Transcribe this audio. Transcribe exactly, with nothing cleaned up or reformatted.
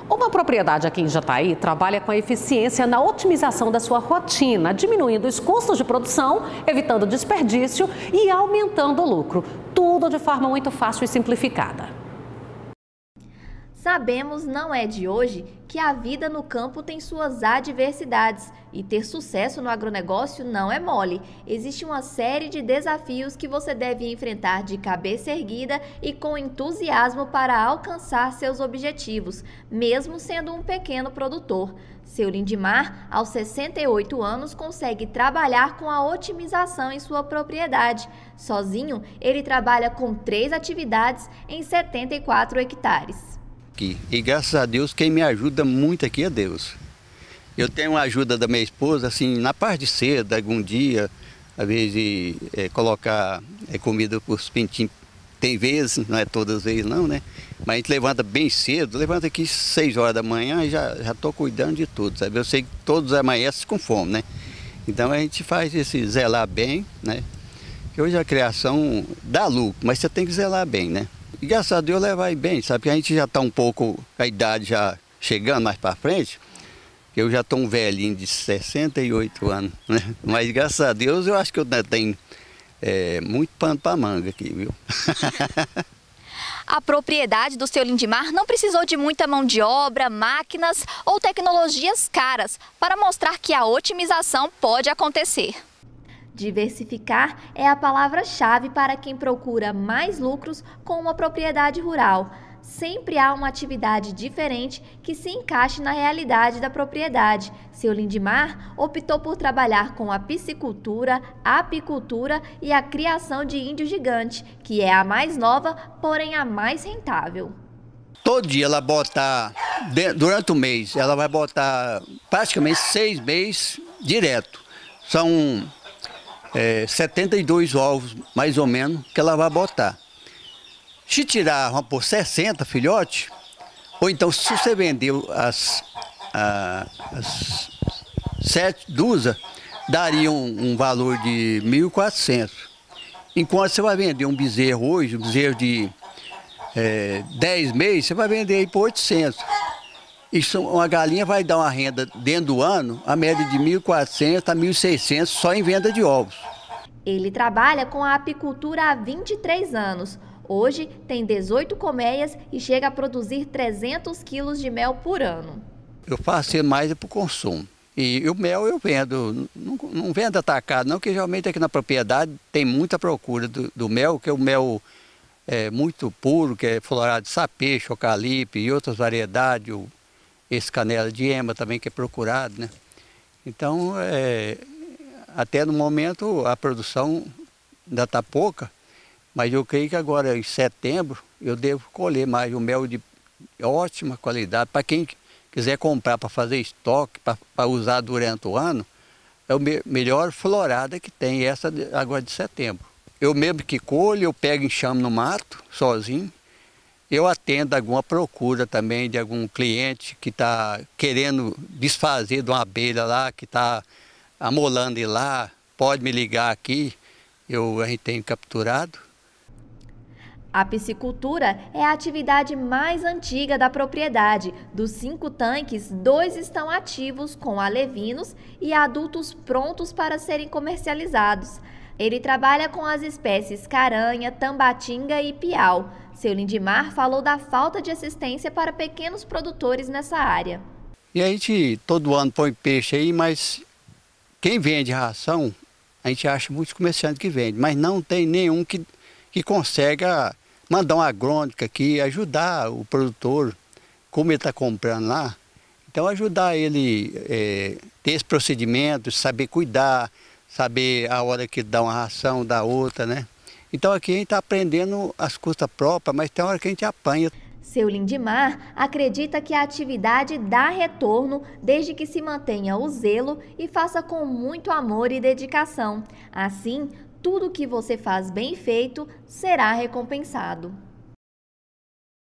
Uma propriedade aqui em Jataí trabalha com a eficiência na otimização da sua rotina, diminuindo os custos de produção, evitando desperdício e aumentando o lucro. Tudo de forma muito fácil e simplificada. Sabemos, não é de hoje, que a vida no campo tem suas adversidades e ter sucesso no agronegócio não é mole. Existe uma série de desafios que você deve enfrentar de cabeça erguida e com entusiasmo para alcançar seus objetivos, mesmo sendo um pequeno produtor. Seu Lindimar, aos sessenta e oito anos, consegue trabalhar com a otimização em sua propriedade. Sozinho, ele trabalha com três atividades em setenta e quatro hectares. Aqui. E graças a Deus, quem me ajuda muito aqui é Deus. Eu tenho a ajuda da minha esposa, assim, na parte de cedo, algum dia, às vezes é, colocar é, comida para os pintinhos. Tem vezes, não é todas as vezes não, né? Mas a gente levanta bem cedo, levanta aqui seis horas da manhã e já já estou cuidando de tudo, sabe? Eu sei que todos amanhecem com fome, né? Então a gente faz esse zelar bem, né? Que hoje a criação dá lucro, mas você tem que zelar bem, né? E graças a Deus levar bem, sabe? Porque a gente já está um pouco, a idade já chegando mais para frente. Eu já estou um velhinho de sessenta e oito anos, né? Mas graças a Deus eu acho que eu tenho é, muito pano para manga aqui, viu? A propriedade do seu Lindimar não precisou de muita mão de obra, máquinas ou tecnologias caras para mostrar que a otimização pode acontecer. Diversificar é a palavra-chave para quem procura mais lucros com uma propriedade rural. Sempre há uma atividade diferente que se encaixe na realidade da propriedade. Seu Lindimar optou por trabalhar com a piscicultura, a apicultura e a criação de índio gigante, que é a mais nova, porém a mais rentável. Todo dia ela botar, durante o mês, ela vai botar praticamente seis meses direto. São É, setenta e dois ovos, mais ou menos, que ela vai botar. Se tirar, vamos por sessenta filhotes, ou então se você vendeu as, a, as sete dúzias, daria um, um valor de mil e quatrocentos. Enquanto você vai vender um bezerro hoje, um bezerro de é, dez meses, você vai vender aí por oitocentos. Isso, uma galinha vai dar uma renda dentro do ano, a média de mil e quatrocentos a mil e seiscentos só em venda de ovos. Ele trabalha com a apicultura há vinte e três anos. Hoje tem dezoito colmeias e chega a produzir trezentos quilos de mel por ano. Eu faço mais para o consumo. E o mel eu vendo, não, não vendo atacado não, porque geralmente aqui na propriedade tem muita procura do, do mel, que é o mel é, muito puro, que é florado de sapê, eucalipto e outras variedades, o, esse canela de ema também que é procurado, né? Então, é, até no momento a produção ainda está pouca, mas eu creio que agora em setembro eu devo colher mais o mel de ótima qualidade. Para quem quiser comprar para fazer estoque, para usar durante o ano, é o me melhor florada que tem, essa de, agora de setembro. Eu mesmo que colho, eu pego e enxamo no mato, sozinho. Eu atendo alguma procura também de algum cliente que está querendo desfazer de uma abelha lá, que está amolando ele lá, pode me ligar aqui, eu, a gente tem capturado. A piscicultura é a atividade mais antiga da propriedade. Dos cinco tanques, dois estão ativos com alevinos e adultos prontos para serem comercializados. Ele trabalha com as espécies caranha, tambatinga e piau. Seu Lindimar falou da falta de assistência para pequenos produtores nessa área. E a gente todo ano põe peixe aí, mas quem vende ração, a gente acha muitos comerciantes que vendem, mas não tem nenhum que, que consiga mandar uma agrônica aqui, ajudar o produtor, como ele está comprando lá. Então ajudar ele é, ter esse procedimento, saber cuidar, saber a hora que dá uma ração, da outra, né? Então aqui a gente está aprendendo as custas próprias, mas tem hora que a gente apanha. Seu Lindimar acredita que a atividade dá retorno desde que se mantenha o zelo e faça com muito amor e dedicação. Assim, tudo que você faz bem feito será recompensado.